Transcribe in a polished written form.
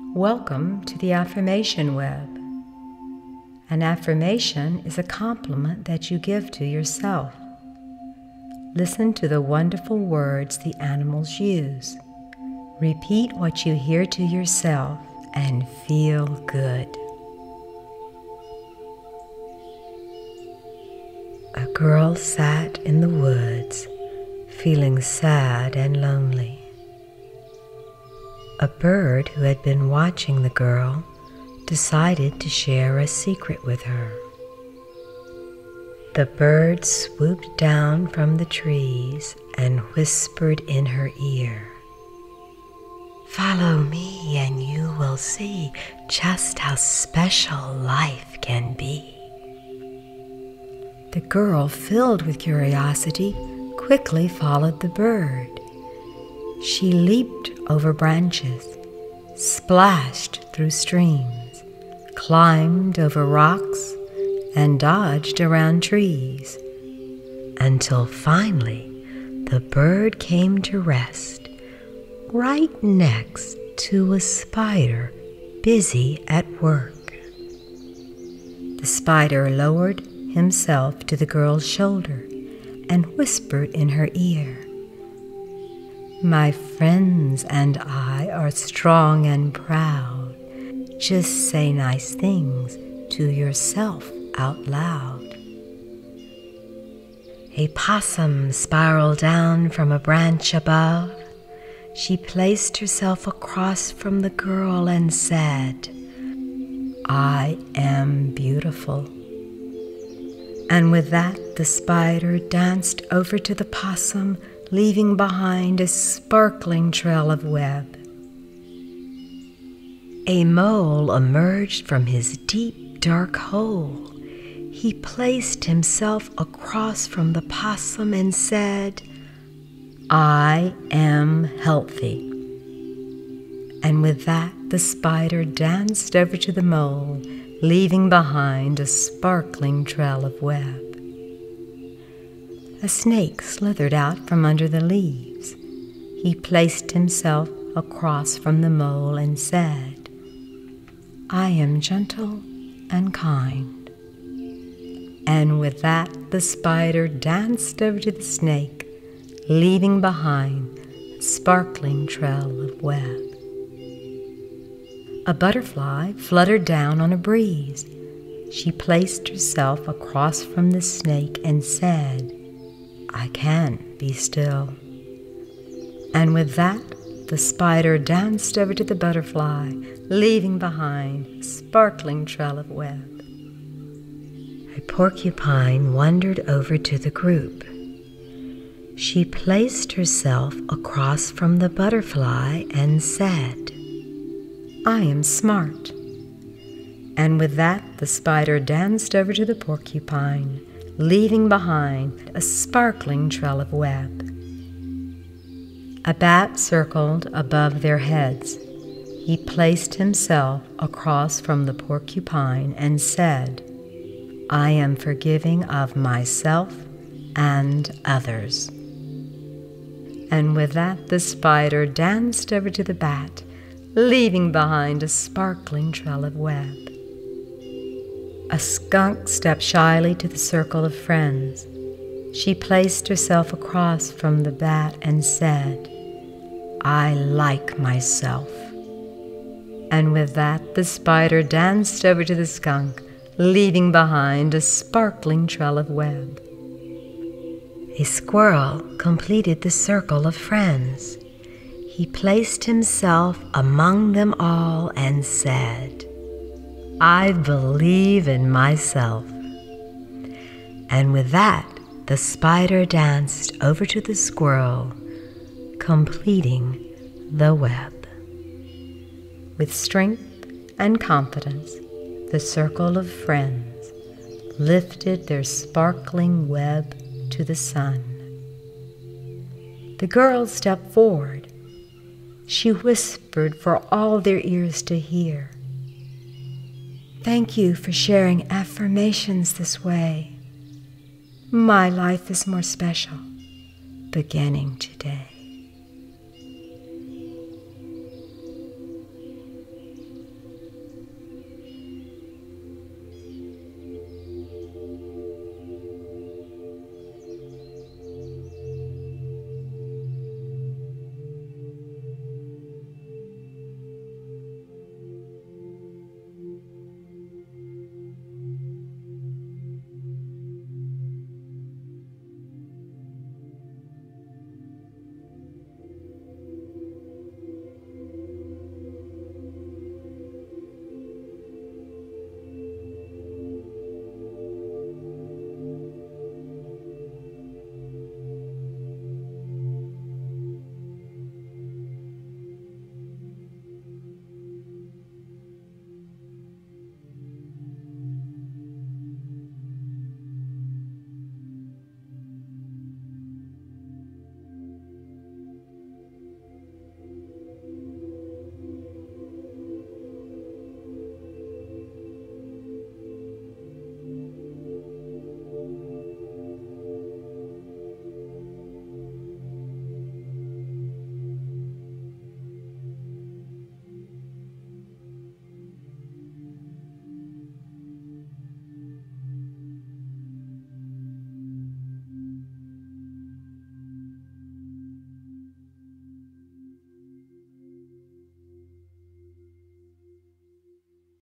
Welcome to the Affirmation Web. An affirmation is a compliment that you give to yourself. Listen to the wonderful words the animals use. Repeat what you hear to yourself and feel good. A girl sat in the woods, feeling sad and lonely. A bird who had been watching the girl decided to share a secret with her. The bird swooped down from the trees and whispered in her ear, "Follow me and you will see just how special life can be." The girl, filled with curiosity, quickly followed the bird. She leaped over branches, splashed through streams, climbed over rocks, and dodged around trees, until finally the bird came to rest right next to a spider busy at work. The spider lowered himself to the girl's shoulder and whispered in her ear, "My friends and I are strong and proud. Just say nice things to yourself out loud." A possum spiraled down from a branch above. She placed herself across from the girl and said, "I am beautiful." And with that, the spider danced over to the possum, leaving behind a sparkling trail of web. A mole emerged from his deep, dark hole. He placed himself across from the possum and said, "I am healthy." And with that, the spider danced over to the mole, leaving behind a sparkling trail of web. A snake slithered out from under the leaves. He placed himself across from the mole and said, "I am gentle and kind." And with that, the spider danced over to the snake, leaving behind a sparkling trail of web. A butterfly fluttered down on a breeze. She placed herself across from the snake and said, "I can't be still." And with that, the spider danced over to the butterfly, leaving behind a sparkling trail of web. A porcupine wandered over to the group. She placed herself across from the butterfly and said, "I am smart." And with that, the spider danced over to the porcupine, leaving behind a sparkling trail of web. A bat circled above their heads. He placed himself across from the porcupine and said, "I am forgiving of myself and others." And with that, the spider danced over to the bat, leaving behind a sparkling trail of web. A skunk stepped shyly to the circle of friends. She placed herself across from the bat and said, "I like myself." And with that, the spider danced over to the skunk, leaving behind a sparkling trail of web. A squirrel completed the circle of friends. He placed himself among them all and said, "I believe in myself." And with that, the spider danced over to the squirrel, completing the web. With strength and confidence, the circle of friends lifted their sparkling web to the sun. The girl stepped forward. She whispered for all their ears to hear, "Thank you for sharing affirmations this way. My life is more special beginning today."